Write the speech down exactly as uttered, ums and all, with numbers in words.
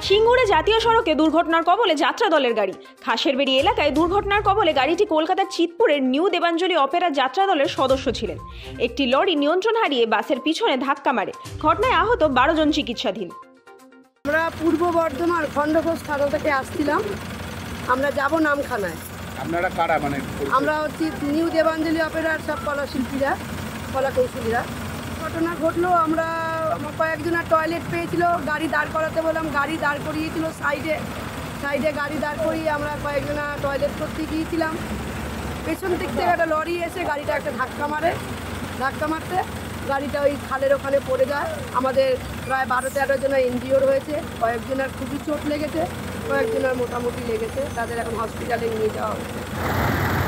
সিঙ্গুরে জাতীয় সড়কে দুর্ঘটনার কবলে যাত্রা দলের গাড়ি। খাসেরবেড়ি এলাকায় দুর্ঘটনার কবলে গাড়িটি কলকাতার চিতপুরের নিউ দেবাঞ্জলি অপেরা যাত্রা দলের সদস্য ছিলেন। একটি লরি নিয়ন্ত্রণ হারিয়ে বাসের পিছনে ধাক্কা মারে। ঘটনায় আহত বারো জন চিকিৎসাধীন। আমরা পূর্ব বর্ধমান খণ্ডঘোষ থানা থেকে আসছিলাম, আমরা যাব নামখানায়। আপনারা কারা? মানে আমরা হচ্ছি নিউ দেবাঞ্জলি অপেরার সব কলা শিল্পীরা, কলা কৌশলীরা। ঘটনা ঘটলো, আমরা কয়েকজনের টয়লেট পেয়েছিল, গাড়ি দাঁড় করাতে বললাম, গাড়ি দাঁড় করিয়েছিল সাইডে সাইডে গাড়ি দাঁড় করিয়ে আমরা কয়েকজনা টয়লেট করতে গিয়েছিলাম। পেছন দিক থেকে একটা লরি এসে গাড়িটা একটা ধাক্কা মারে। ধাক্কা মারতে গাড়িটা ওই খালের ওখানে পড়ে যায়। আমাদের প্রায় বারো তেরো জনা ইনজিওর হয়েছে, কয়েকজনের খুবই চোট লেগেছে, কয়েকজনের মোটামুটি লেগেছে। তাদের এখন হসপিটালে নিয়ে যাওয়া হচ্ছে।